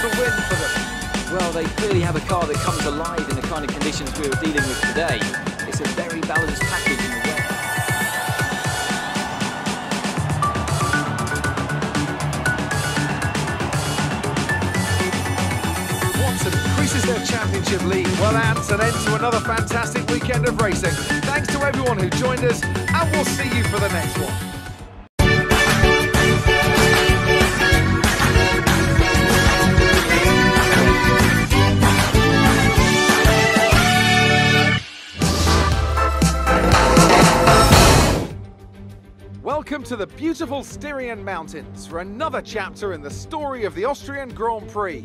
to win for them? Well, they clearly have a car that comes alive in the kind of conditions we were dealing with today. It's a very balanced package in the wet. Increases their championship lead. Well, that's an end to another fantastic weekend of racing. Thanks to everyone who joined us, and we'll see you for the next one. Welcome to the beautiful Styrian Mountains for another chapter in the story of the Austrian Grand Prix.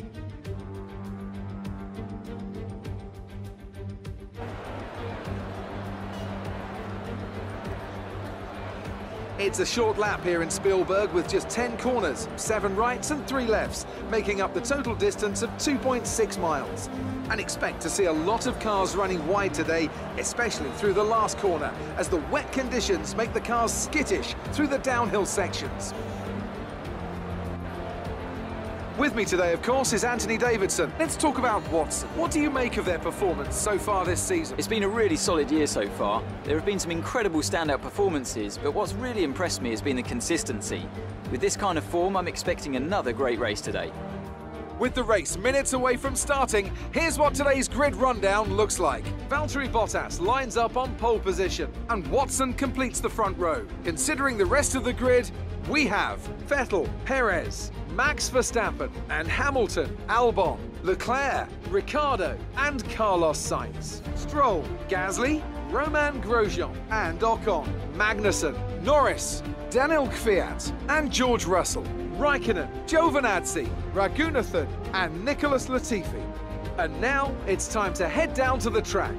It's a short lap here in Spielberg with just 10 corners, 7 rights and 3 lefts, making up the total distance of 2.6 miles. And expect to see a lot of cars running wide today, especially through the last corner, as the wet conditions make the cars skittish through the downhill sections. With me today, of course, is Anthony Davidson. Let's talk about Watson. What do you make of their performance so far this season? It's been a really solid year so far. There have been some incredible standout performances, but what's really impressed me has been the consistency. With this kind of form, I'm expecting another great race today. With the race minutes away from starting, here's what today's grid rundown looks like. Valtteri Bottas lines up on pole position, and Watson completes the front row. Considering the rest of the grid, we have Vettel, Perez, Max Verstappen and Hamilton, Albon, Leclerc, Ricciardo and Carlos Sainz, Stroll, Gasly, Romain Grosjean and Ocon, Magnussen, Norris, Daniel Kvyat and George Russell, Raikkonen, Giovinazzi, Raghunathan and Nicholas Latifi. And now it's time to head down to the track.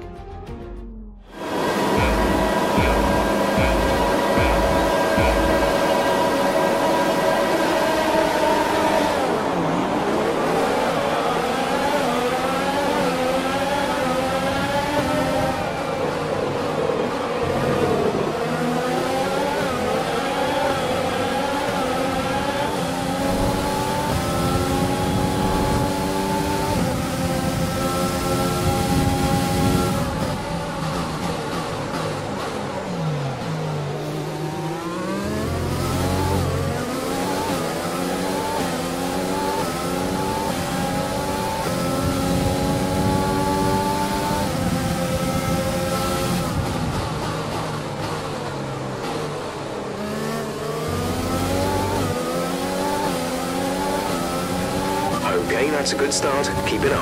Okay, that's a good start. Keep it up.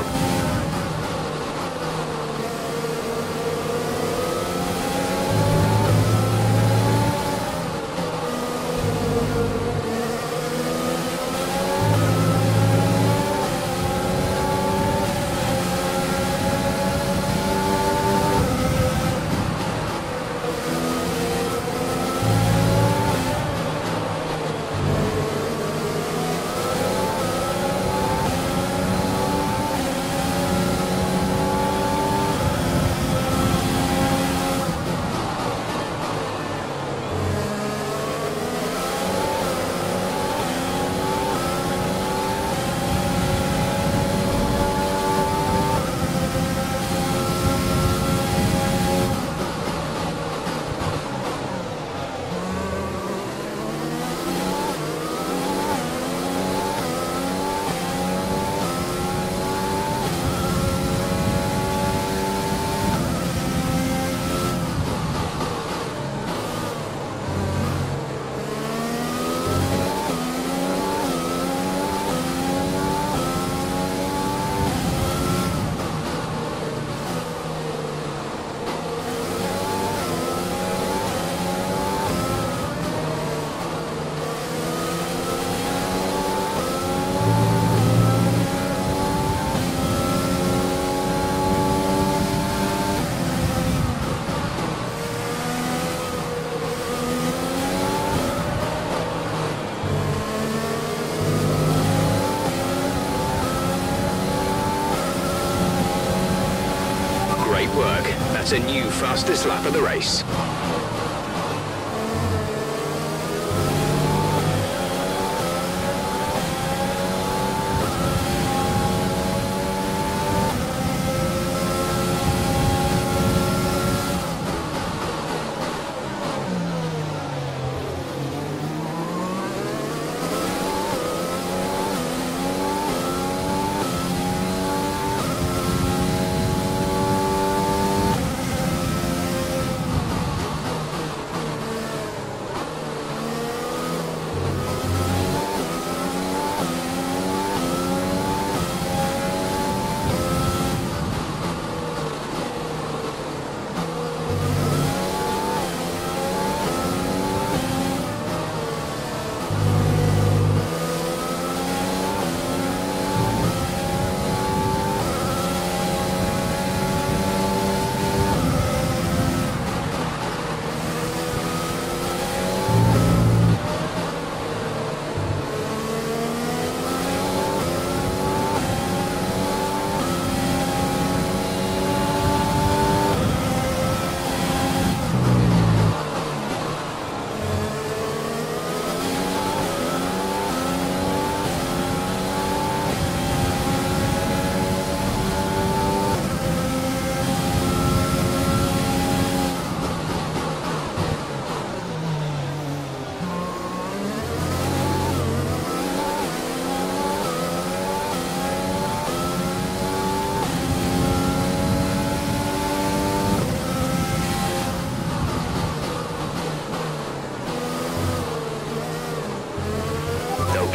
Great work. That's a new fastest lap of the race.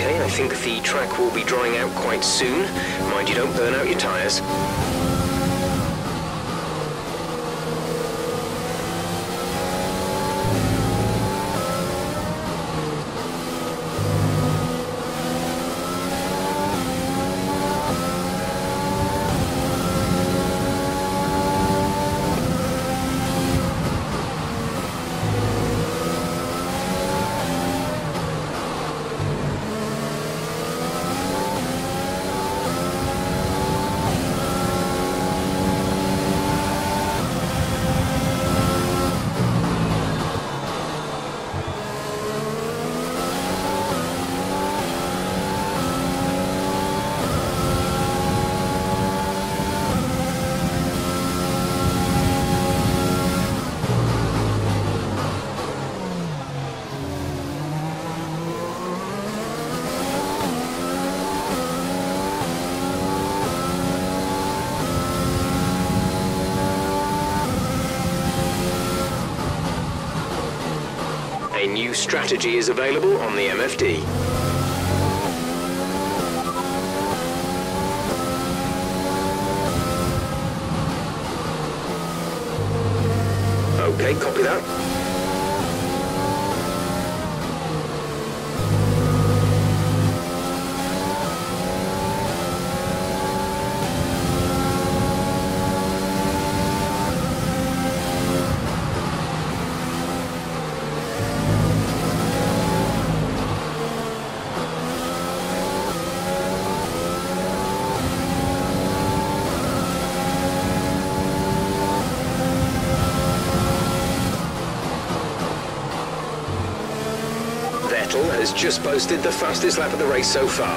Okay, I think the track will be drying out quite soon. Mind you don't burn out your tyres. A new strategy is available on the MFD. Okay, copy that. Has just posted the fastest lap of the race so far.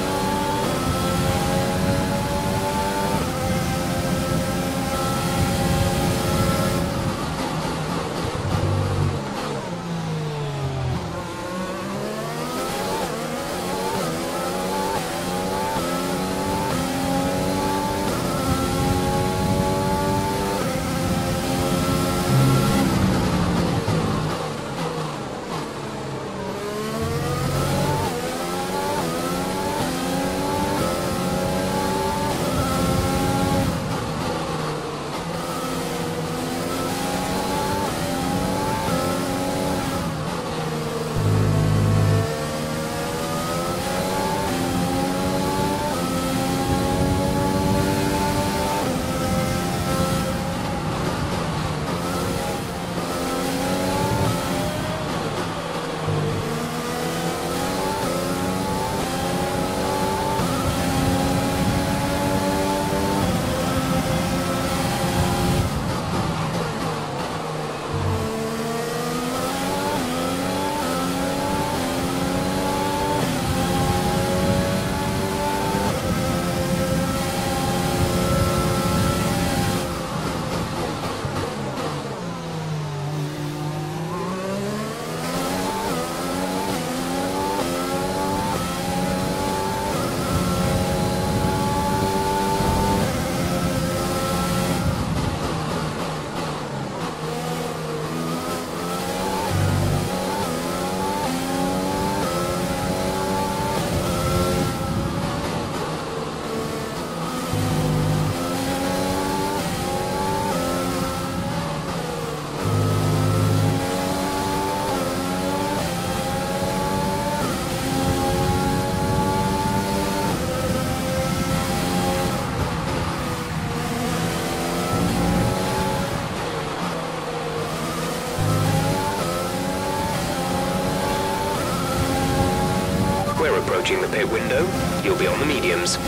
Approaching the pit window, you'll be on the mediums.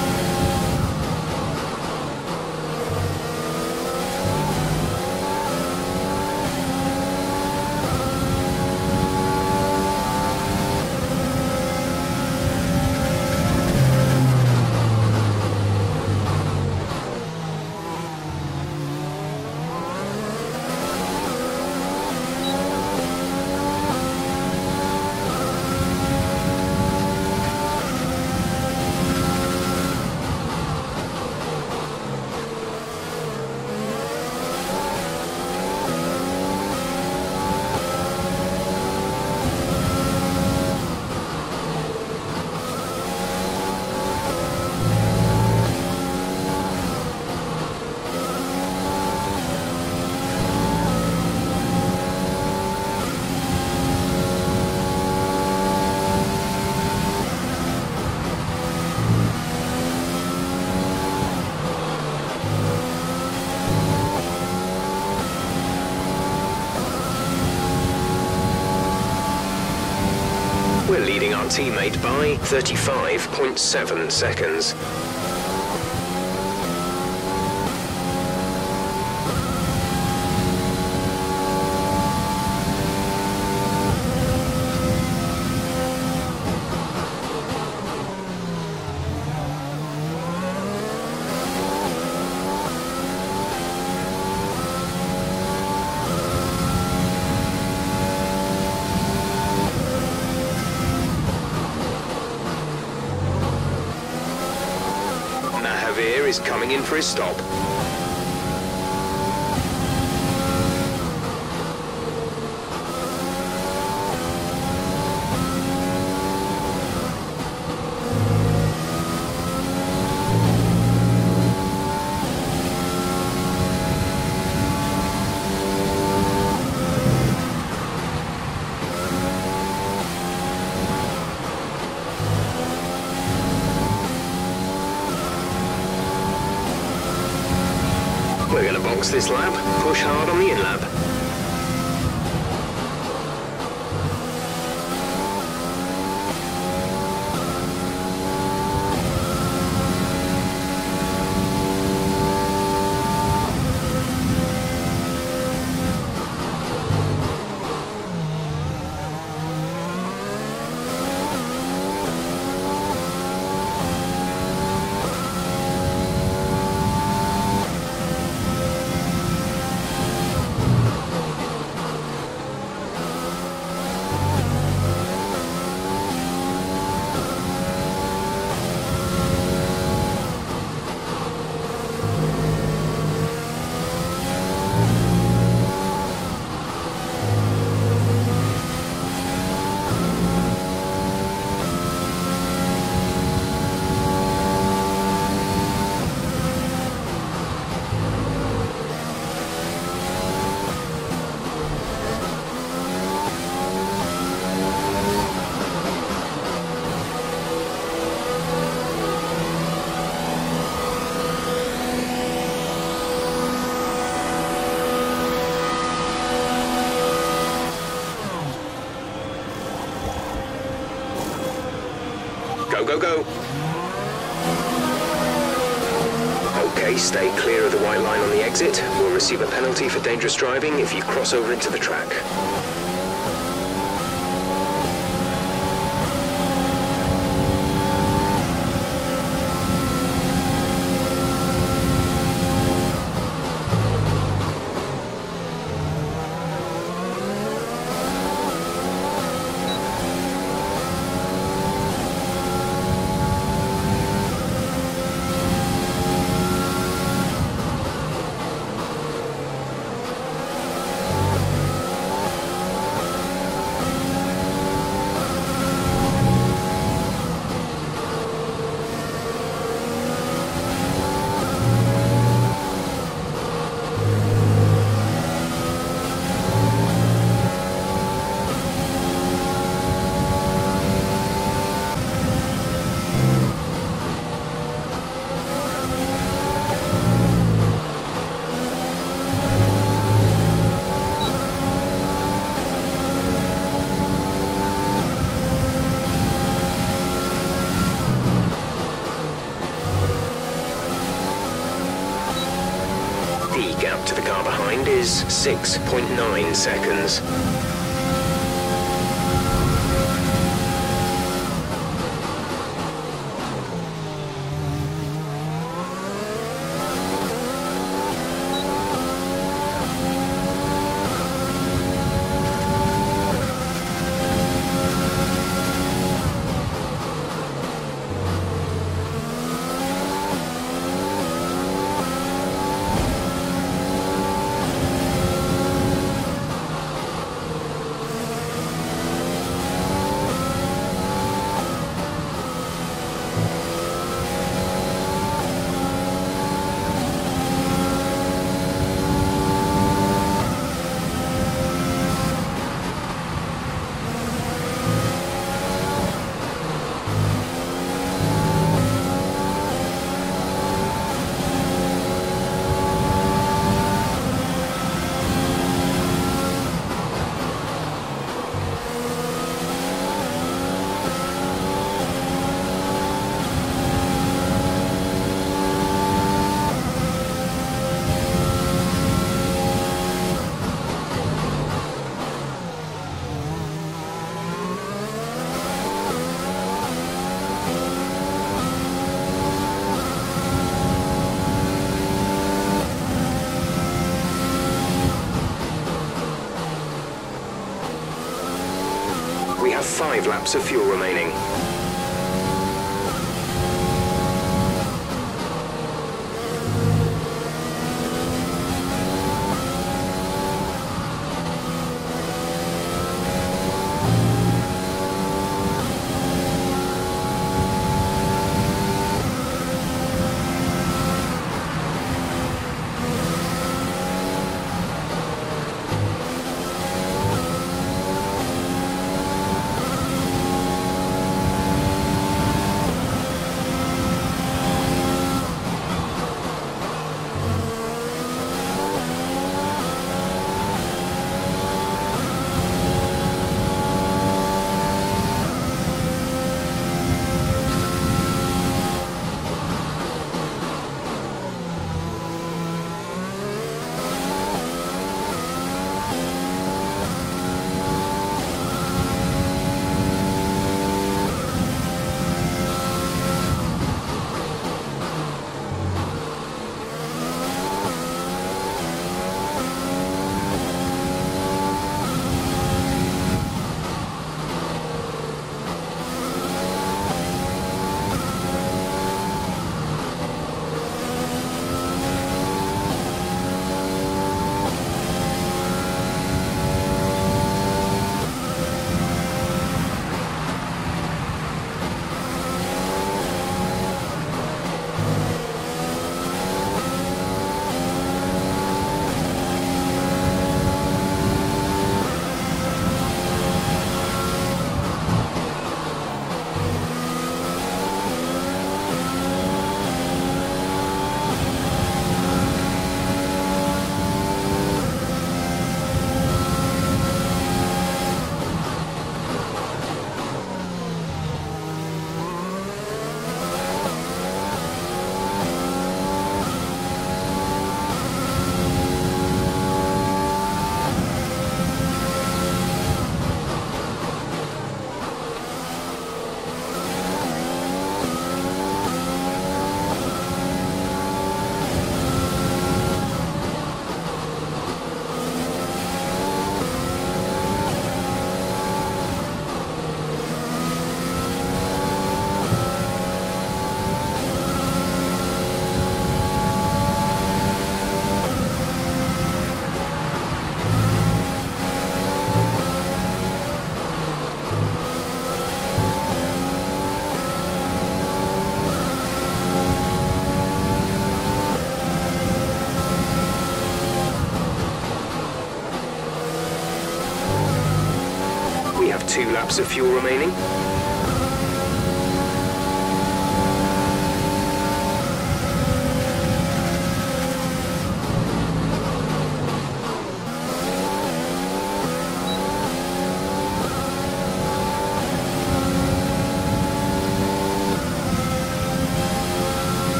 We're leading our teammate by 35.7 seconds. Is coming in for his stop. We're going to box this lap, push hard on the in-lap. Go, go, go. Okay, stay clear of the white line on the exit. We'll receive a penalty for dangerous driving if you cross over into the track. The gap to the car behind is 6.9 seconds. We have 5 laps of fuel remaining. We have 2 laps of fuel remaining.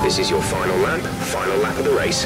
This is your final lap of the race.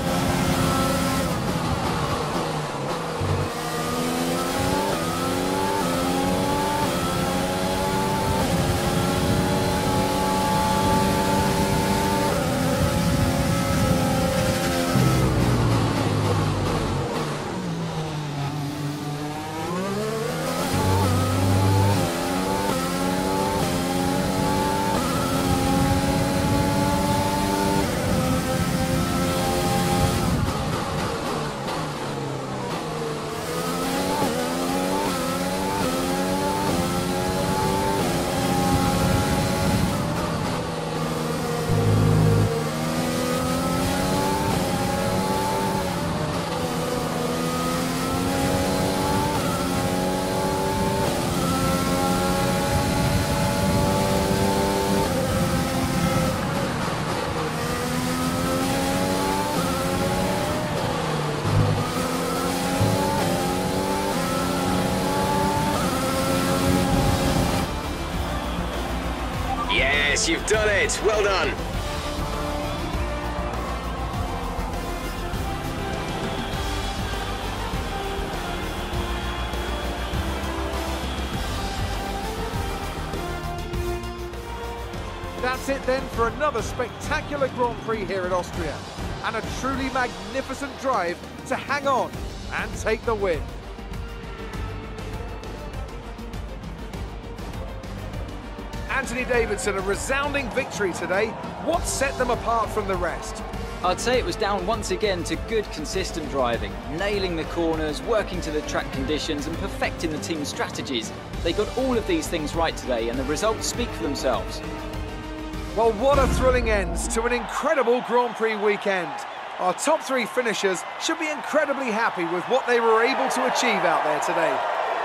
Yes, you've done it. Well done. That's it then for another spectacular Grand Prix here at Austria. And a truly magnificent drive to hang on and take the win. Anthony Davidson, a resounding victory today. What set them apart from the rest? I'd say it was down once again to good, consistent driving, nailing the corners, working to the track conditions and perfecting the team's strategies. They got all of these things right today and the results speak for themselves. Well, what a thrilling end to an incredible Grand Prix weekend. Our top three finishers should be incredibly happy with what they were able to achieve out there today.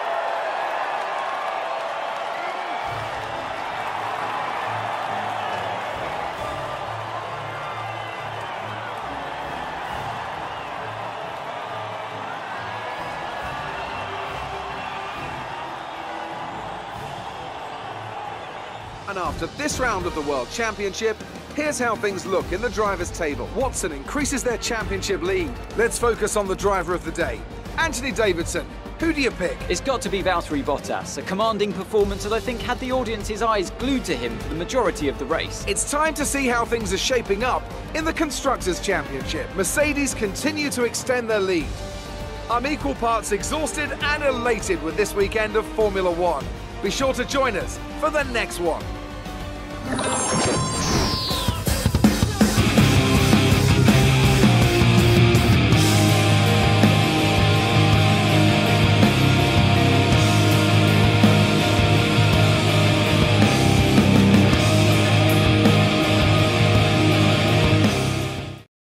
And after this round of the World Championship, here's how things look in the drivers' table. Watson increases their championship lead. Let's focus on the driver of the day, Anthony Davidson. Who do you pick? It's got to be Valtteri Bottas, a commanding performance that I think had the audience's eyes glued to him for the majority of the race. It's time to see how things are shaping up in the Constructors' Championship. Mercedes continue to extend their lead. I'm equal parts exhausted and elated with this weekend of Formula One. Be sure to join us for the next one.